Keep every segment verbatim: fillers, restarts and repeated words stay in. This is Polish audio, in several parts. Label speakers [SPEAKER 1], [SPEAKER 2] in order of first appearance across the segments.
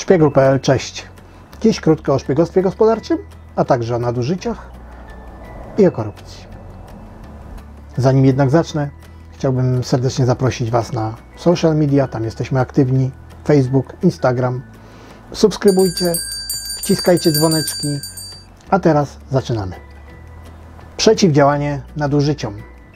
[SPEAKER 1] Szpiegul kropka p l, cześć. Dziś krótko o szpiegostwie gospodarczym, a także o nadużyciach i o korupcji. Zanim jednak zacznę, chciałbym serdecznie zaprosić Was na social media, tam jesteśmy aktywni, Facebook, Instagram. Subskrybujcie, wciskajcie dzwoneczki, a teraz zaczynamy. Przeciwdziałanie nadużyciom.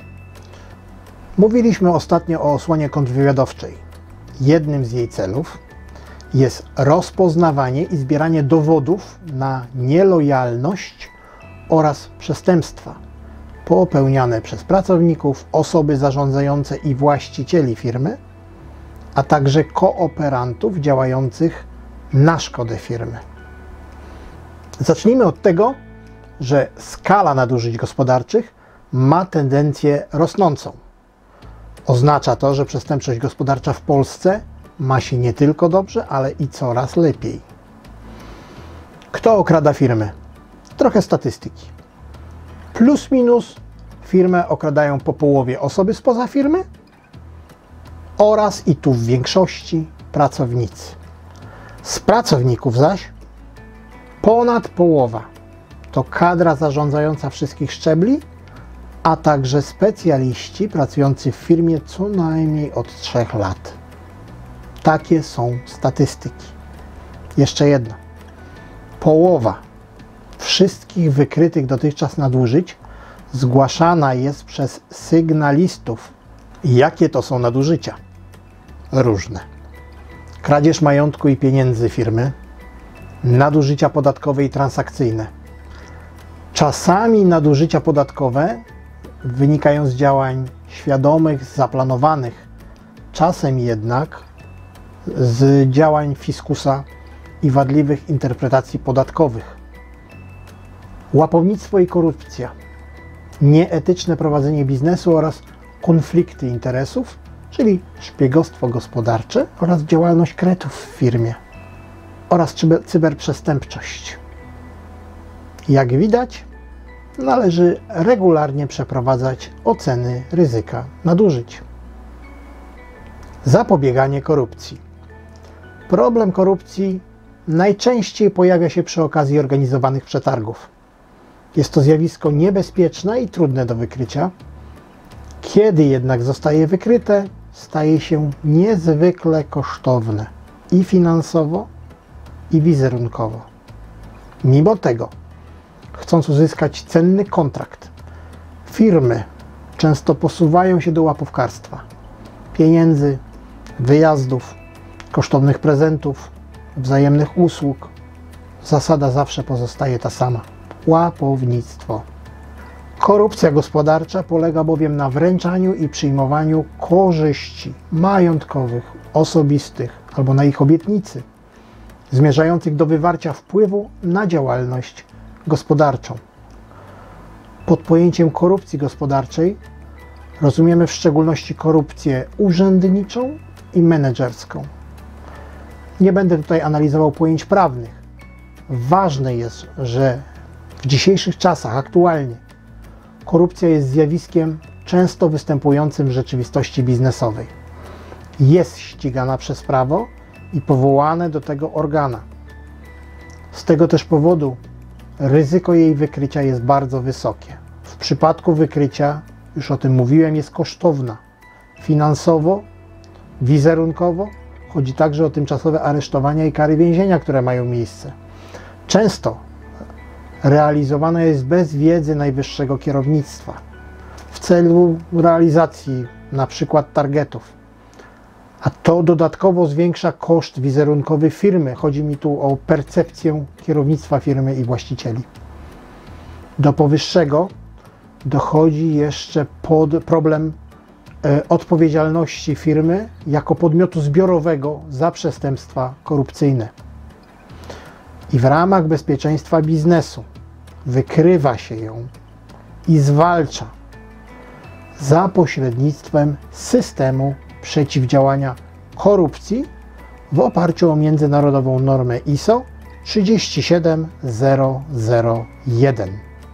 [SPEAKER 1] Mówiliśmy ostatnio o osłonie kontrwywiadowczej. Jednym z jej celów jest rozpoznawanie i zbieranie dowodów na nielojalność oraz przestępstwa popełniane przez pracowników, osoby zarządzające i właścicieli firmy, a także kooperantów działających na szkodę firmy. Zacznijmy od tego, że skala nadużyć gospodarczych ma tendencję rosnącą. Oznacza to, że przestępczość gospodarcza w Polsce ma się nie tylko dobrze, ale i coraz lepiej. Kto okrada firmy? Trochę statystyki. Plus minus firmę okradają po połowie osoby spoza firmy oraz i tu w większości pracownicy. Z pracowników zaś ponad połowa to kadra zarządzająca wszystkich szczebli, a także specjaliści pracujący w firmie co najmniej od trzech lat. Takie są statystyki. Jeszcze jedno. Połowa wszystkich wykrytych dotychczas nadużyć zgłaszana jest przez sygnalistów. Jakie to są nadużycia? Różne. Kradzież majątku i pieniędzy firmy, nadużycia podatkowe i transakcyjne. Czasami nadużycia podatkowe wynikają z działań świadomych, zaplanowanych, czasem jednak z działań fiskusa i wadliwych interpretacji podatkowych. Łapownictwo i korupcja, nieetyczne prowadzenie biznesu oraz konflikty interesów, czyli szpiegostwo gospodarcze oraz działalność kretów w firmie oraz cyberprzestępczość. Jak widać, należy regularnie przeprowadzać oceny ryzyka nadużyć. Zapobieganie korupcji. Problem korupcji najczęściej pojawia się przy okazji organizowanych przetargów. Jest to zjawisko niebezpieczne i trudne do wykrycia. Kiedy jednak zostaje wykryte, staje się niezwykle kosztowne i finansowo, i wizerunkowo. Mimo tego, chcąc uzyskać cenny kontrakt, firmy często posuwają się do łapówkarstwa, pieniędzy, wyjazdów, kosztownych prezentów, wzajemnych usług. Zasada zawsze pozostaje ta sama. Łapownictwo. Korupcja gospodarcza polega bowiem na wręczaniu i przyjmowaniu korzyści majątkowych, osobistych albo na ich obietnicy, zmierzających do wywarcia wpływu na działalność gospodarczą. Pod pojęciem korupcji gospodarczej rozumiemy w szczególności korupcję urzędniczą i menedżerską. Nie będę tutaj analizował pojęć prawnych. Ważne jest, że w dzisiejszych czasach, aktualnie, korupcja jest zjawiskiem często występującym w rzeczywistości biznesowej. Jest ścigana przez prawo i powołane do tego organa. Z tego też powodu ryzyko jej wykrycia jest bardzo wysokie. W przypadku wykrycia, już o tym mówiłem, jest kosztowna. Finansowo, wizerunkowo, chodzi także o tymczasowe aresztowania i kary więzienia, które mają miejsce. Często realizowana jest bez wiedzy najwyższego kierownictwa w celu realizacji na przykład targetów. A to dodatkowo zwiększa koszt wizerunkowy firmy. Chodzi mi tu o percepcję kierownictwa firmy i właścicieli. Do powyższego dochodzi jeszcze pod problem e, odpowiedzialności firmy jako podmiotu zbiorowego za przestępstwa korupcyjne. I w ramach bezpieczeństwa biznesu wykrywa się ją i zwalcza za pośrednictwem systemu przeciwdziałania korupcji w oparciu o międzynarodową normę I S O trzydzieści siedem zero zero jeden.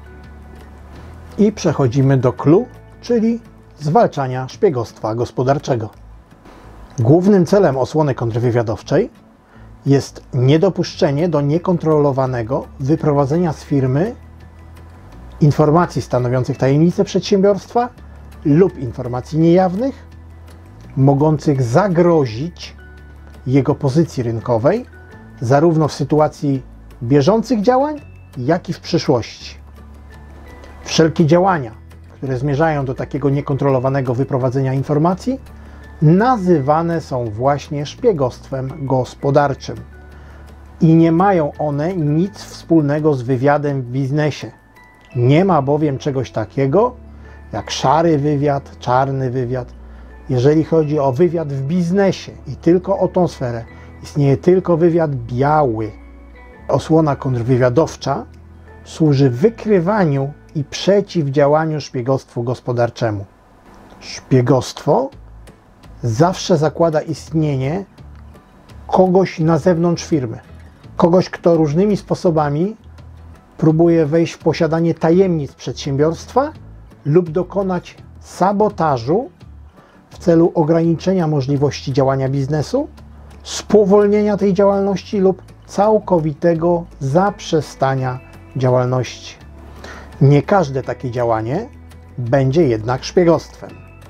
[SPEAKER 1] I przechodzimy do clou, czyli zwalczania szpiegostwa gospodarczego. Głównym celem osłony kontrwywiadowczej jest niedopuszczenie do niekontrolowanego wyprowadzenia z firmy informacji stanowiących tajemnicę przedsiębiorstwa lub informacji niejawnych, mogących zagrozić jego pozycji rynkowej, zarówno w sytuacji bieżących działań, jak i w przyszłości. Wszelkie działania, które zmierzają do takiego niekontrolowanego wyprowadzenia informacji, nazywane są właśnie szpiegostwem gospodarczym i nie mają one nic wspólnego z wywiadem w biznesie. Nie ma bowiem czegoś takiego jak szary wywiad, czarny wywiad. Jeżeli chodzi o wywiad w biznesie i tylko o tą sferę, istnieje tylko wywiad biały. Osłona kontrwywiadowcza służy wykrywaniu i przeciwdziałaniu szpiegostwu gospodarczemu. Szpiegostwo zawsze zakłada istnienie kogoś na zewnątrz firmy. Kogoś, kto różnymi sposobami próbuje wejść w posiadanie tajemnic przedsiębiorstwa lub dokonać sabotażu w celu ograniczenia możliwości działania biznesu, spowolnienia tej działalności lub całkowitego zaprzestania działalności. Nie każde takie działanie będzie jednak szpiegostwem.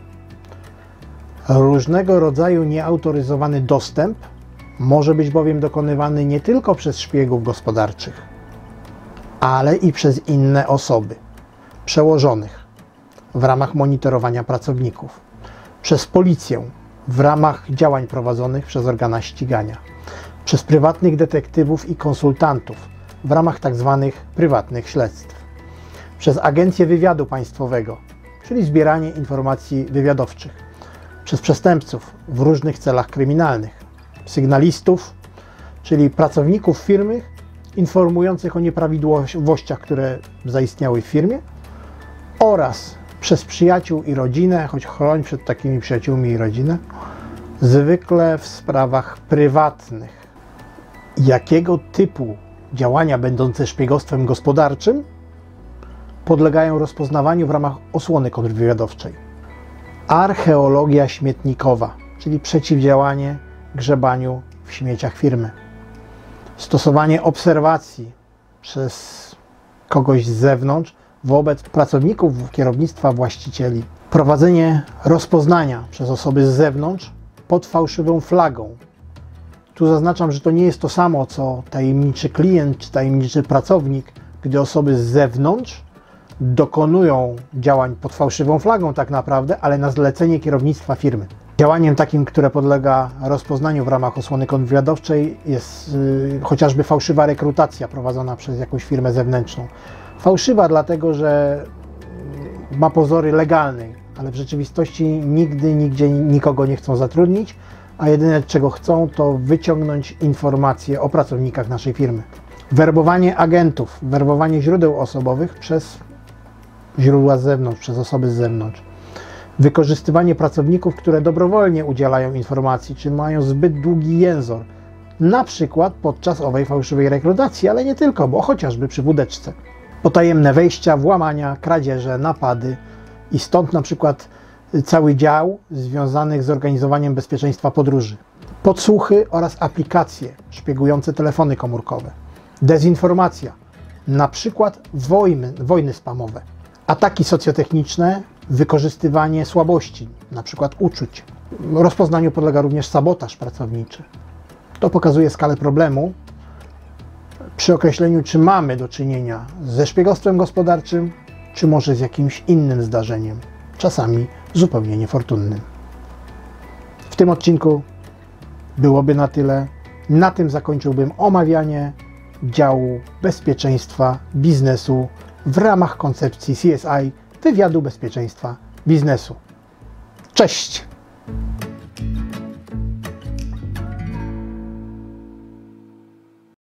[SPEAKER 1] Różnego rodzaju nieautoryzowany dostęp może być bowiem dokonywany nie tylko przez szpiegów gospodarczych, ale i przez inne osoby, przełożonych w ramach monitorowania pracowników, przez policję w ramach działań prowadzonych przez organa ścigania, przez prywatnych detektywów i konsultantów w ramach tzw. prywatnych śledztw, przez Agencję Wywiadu Państwowego, czyli zbieranie informacji wywiadowczych, przez przestępców w różnych celach kryminalnych, sygnalistów, czyli pracowników firmy informujących o nieprawidłowościach, które zaistniały w firmie, oraz przez przyjaciół i rodzinę, choć chroń przed takimi przyjaciółmi i rodzinę, zwykle w sprawach prywatnych. Jakiego typu działania będące szpiegostwem gospodarczym podlegają rozpoznawaniu w ramach osłony kontrwywiadowczej? Archeologia śmietnikowa, czyli przeciwdziałanie grzebaniu w śmieciach firmy. Stosowanie obserwacji przez kogoś z zewnątrz wobec pracowników, kierownictwa, właścicieli. Prowadzenie rozpoznania przez osoby z zewnątrz pod fałszywą flagą. Tu zaznaczam, że to nie jest to samo, co tajemniczy klient czy tajemniczy pracownik, gdy osoby z zewnątrz dokonują działań pod fałszywą flagą tak naprawdę, ale na zlecenie kierownictwa firmy. Działaniem takim, które podlega rozpoznaniu w ramach osłony kontrwywiadowczej, jest yy, chociażby fałszywa rekrutacja prowadzona przez jakąś firmę zewnętrzną. Fałszywa dlatego, że ma pozory legalnej, ale w rzeczywistości nigdy, nigdzie nikogo nie chcą zatrudnić, a jedyne czego chcą, to wyciągnąć informacje o pracownikach naszej firmy. Werbowanie agentów, werbowanie źródeł osobowych przez źródła z zewnątrz, przez osoby z zewnątrz. Wykorzystywanie pracowników, które dobrowolnie udzielają informacji, czy mają zbyt długi jęzor, na przykład podczas owej fałszywej rekrutacji, ale nie tylko, bo chociażby przy wódeczce. Potajemne wejścia, włamania, kradzieże, napady i stąd na przykład cały dział związanych z organizowaniem bezpieczeństwa podróży. Podsłuchy oraz aplikacje szpiegujące telefony komórkowe. Dezinformacja, na przykład wojny, wojny spamowe. Ataki socjotechniczne, wykorzystywanie słabości, na przykład uczuć. Rozpoznaniu podlega również sabotaż pracowniczy. To pokazuje skalę problemu przy określeniu, czy mamy do czynienia ze szpiegostwem gospodarczym, czy może z jakimś innym zdarzeniem, czasami zupełnie niefortunnym. W tym odcinku byłoby na tyle. Na tym zakończyłbym omawianie działu bezpieczeństwa biznesu w ramach koncepcji C S I Wywiadu Bezpieczeństwa Biznesu. Cześć!